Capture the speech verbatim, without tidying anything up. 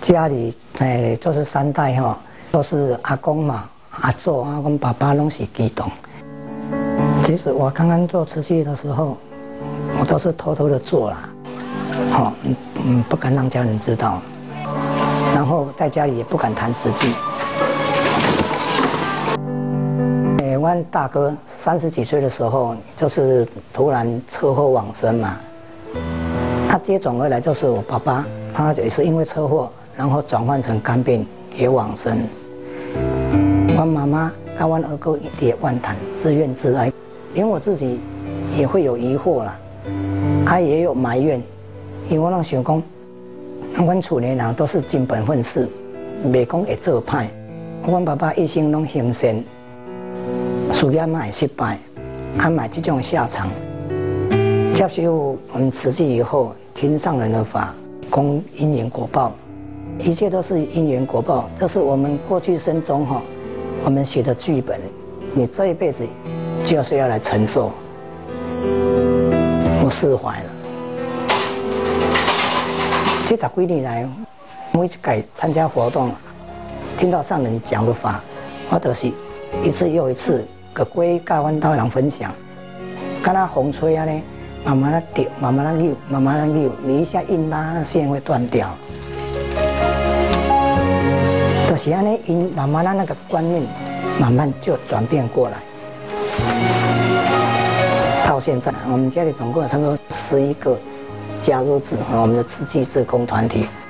家里诶，就是三代哈，都是阿公嘛、阿祖啊，跟爸爸拢是基督。其实我刚刚做瓷器的时候，我都是偷偷的做啦，好、哦，嗯嗯，不敢让家人知道，然后在家里也不敢谈瓷器。诶，我大哥三十几岁的时候，就是突然车祸往生嘛，他接踵而来就是我爸爸，他也是因为车祸。 然后转换成肝病也往生。我妈妈跟我二哥一叠万谈，自怨自艾，连我自己也会有疑惑啦，他也有埋怨，因为我让想讲，阮厝里人都是尽本分事，袂讲会做歹。阮爸爸一生拢行善，事业嘛会失败，安买这种下场。接受我们慈济以后，听上人的法，讲因缘果报。 一切都是因缘果报，这是我们过去生中哈，我们写的剧本，你这一辈子就是要来承受。我释怀了。这十几年来，每一次参加活动，听到上人讲的法，我都是一次又一次，个归教阮道人分享。敢那风吹啊呢，慢慢的掉，慢慢的扭，慢慢的扭，你一下一拉线会断掉。 就是安尼，因慢慢的那个观念，慢慢就转变过来。到现在，我们家里总共有差不多十一个加入者，我们的慈济志工团体。